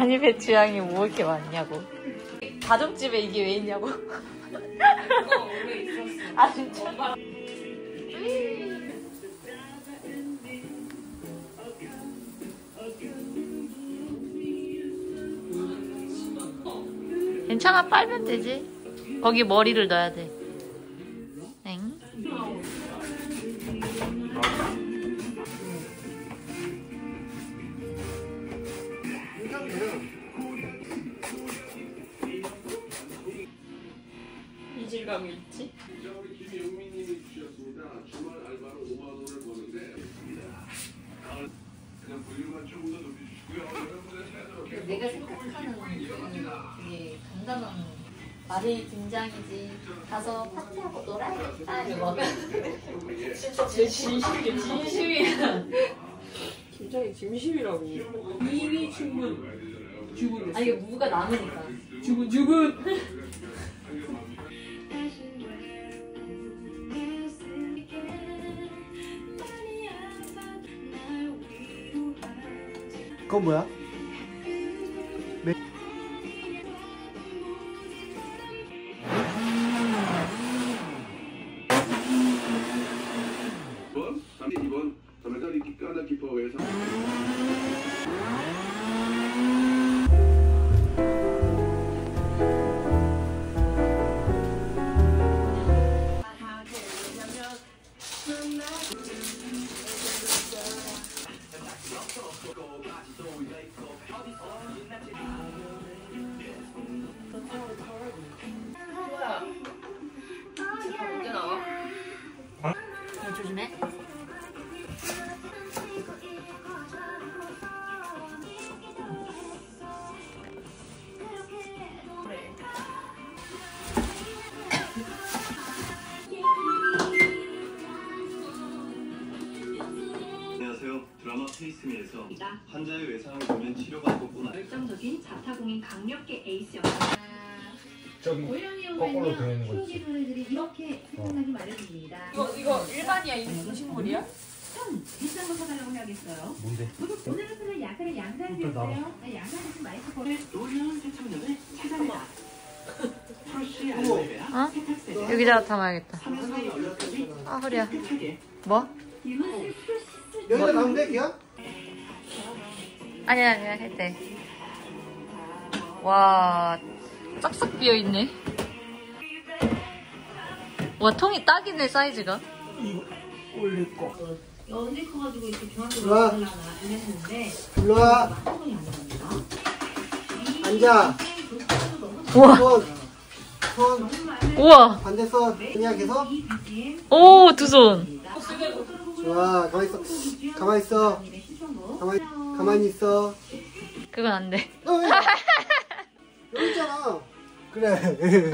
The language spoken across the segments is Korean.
한입의 취향이 뭐 이렇게 많냐고. 가정집에 이게 왜 있냐고. 원래 있었어. 아 진짜? 괜찮아, 빨면 되지. 거기 머리를 넣어야 돼. 엥? 이질감이 있지? 내가 생각하는 되게 간단한 말이 김장이지. 가서 파티하고 놀아야겠다 이거. 진짜 제 진심이야. 김장이 진심이라고. 이미 주문. 아 이게 무가 남으니까. 주문. 그건 뭐야? 이번 Sementara di cada equipo es 언제 나와? 조심해. 안녕하세요. 드라마 페이스미에서 환자의 외상을 보면 치료가 없구나. 열정적인 자타공인 강력계 에이스 역할. 저기 거꾸로 되어 있는 거 있지. 노래들이 이렇게 생각나기 마련입니다. 이거 일반이야? 인식물이야? 비싼 거 사달라고 해야겠어요. 뭔데? 오늘은 그냥 약간의 양산이었어요. 양산 마이크 거를 노년 세척년을 찾아내라. 프로시 어? 여기다가 담아야겠다. 아 허리야. 뭐? 여기다 가면 돼, 기야? 아니야 했대. 와 싹싹 비어있네. 와 통이 딱이네 사이즈가. 이거 올릴 거. 언제 커가지고 이렇게 중학교 좋아. 가려나 이랬는데 일로 와. 한번이 아니랍니다. 앉아. 우와. 손. 우와. 반대 손. 그냥 계속. 오 두 손. 좋아. 가만히 있어. 가만히 있어. 가만히 있어. 그건 안 돼. 여기 있잖아. 그래.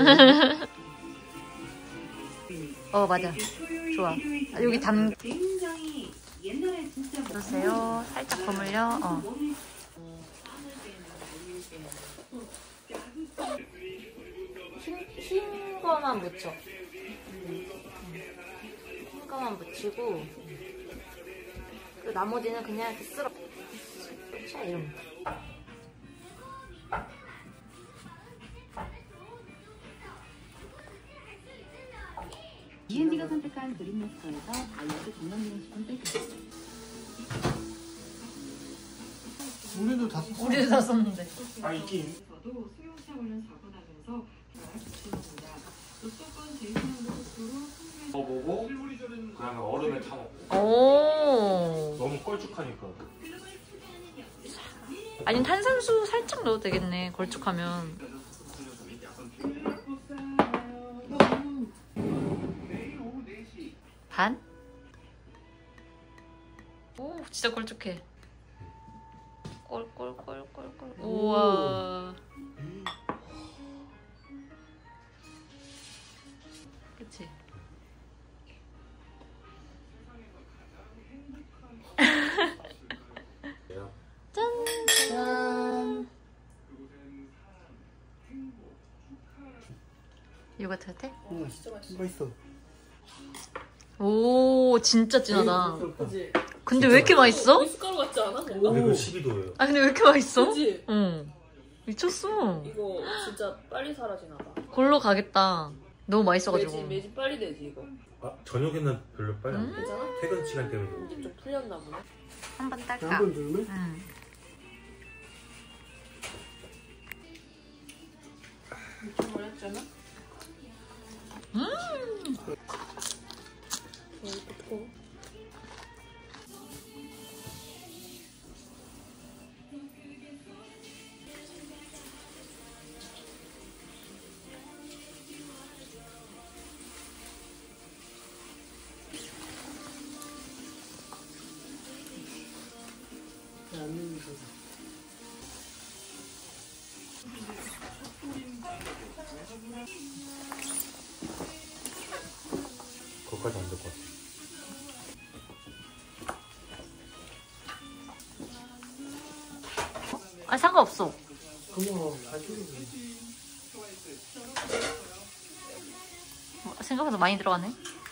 어 맞아. 좋아. 아, 여기 담. 굉장히 옛날에 진짜 보세요. 살짝 버물려. 흰 거만 묻혀. 흰 거만 묻히고 그 나머지는 그냥 이렇게 쓸어. 자 이런 거. 이은지가 선택한 드림마스터에서 다이어트 건강기능식품 뺄게요. 우리도 다 썼어. 우리도 다 썼는데. 아, 있긴. 저도 수용차 관련 사고 나면서 지원합니다. 무조건 제이슨으로 먹어보고 그다음에 얼음에 타먹고. 오. 너무 걸쭉하니까. 아니 탄산수 살짝 넣어도 되겠네. 걸쭉하면. 반? 오 진짜 걸쭉해. 꼴꼴꼴꼴꼴. 우와. 그치? 짠! 짠! 요거트 같아? 응, 맛있어. 오 진짜 진하다. 그치? 근데 왜 이렇게 맛있어? 미숫가루 같지 않아? 근데 그 12도예요. 아 근데 왜 이렇게 맛있어? 그치? 응. 미쳤어. 이거 진짜 빨리 사라지나 봐. 골로 가겠다. 너무 맛있어가지고. 매진 빨리 되지 이거. 아, 저녁에는 별로 빨리 안 돼. 괜찮아? 퇴근 시간 때문에. 이제 좀 풀렸나 보네. 한번 딸까? 한번 누르면? 응. 이렇게 어렸잖아? 개이쁘고. 안 누르셔서. 그것까지 안 될 것 같아. 아 상관없어. 그거 가지고. 생각보다 많이 들어가네.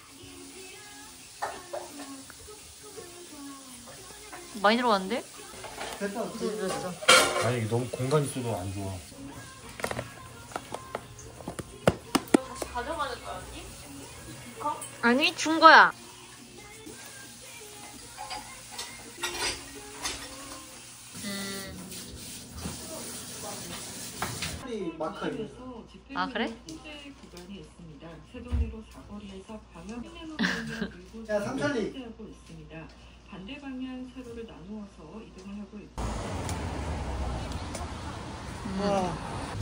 많이 들어갔는데? 됐다. 됐어. 아니 이게 너무 공간 있어도 안 좋아. 다시 가져가는 거야 언니? 아니 준 거야. 마카 이 아, 그래? 구간이 있습니다. 세동리로 사거리에서 광역 시내로 밀고 야, 삼천리. 하고 있습니다. 반대 방향 차로를 나누어서 이동을 하고 있고. 와.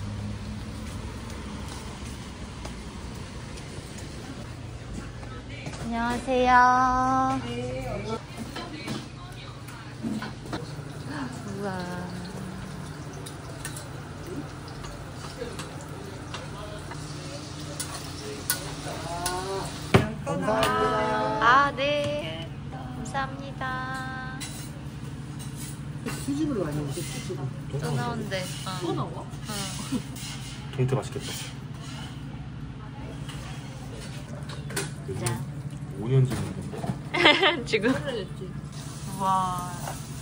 안녕하세요. 우와. 감사합니다. 아, 네. 감사합니다. 수집으로 많이 오죠, 수집으로. 또 나온대. 또 나와? 동태 맛있겠다. 자. 5년 전인데. 지금? 오래됐지. 와.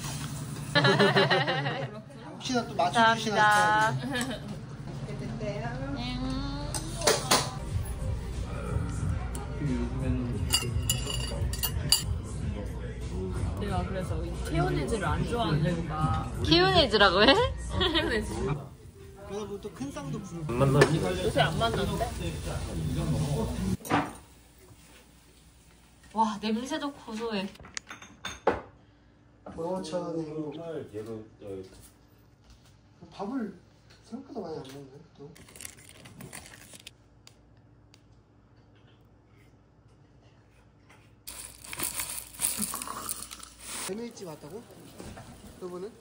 혹시나 또 맞춰주시나 감사합니다. 내가 그래서 이 케요네즈를 안 좋아하는 이유가 키우네즈라고 해? 케요네즈 그러다 보면 또 큰 쌍도 부르고. 안 만나? 요새 안 만나는데? 와, 냄새도 고소해. 15,000원의 행복. 정말 얘도 밥을 생각보다 많이 안 먹네, 또. 재미있지 맞다고? 여보는?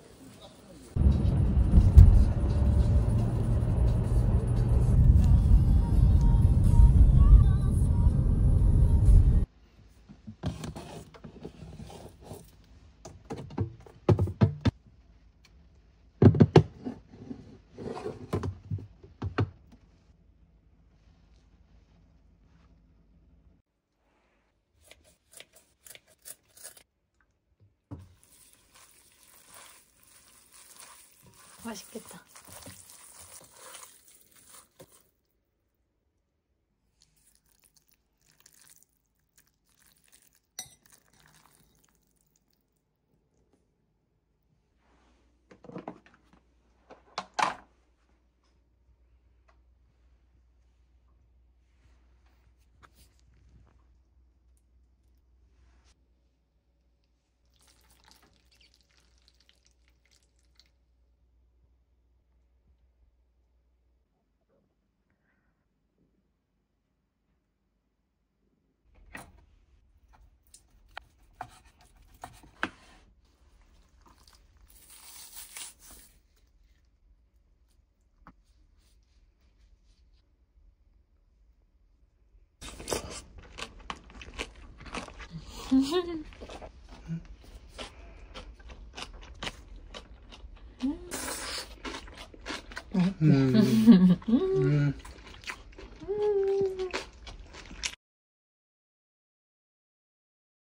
맛있겠다.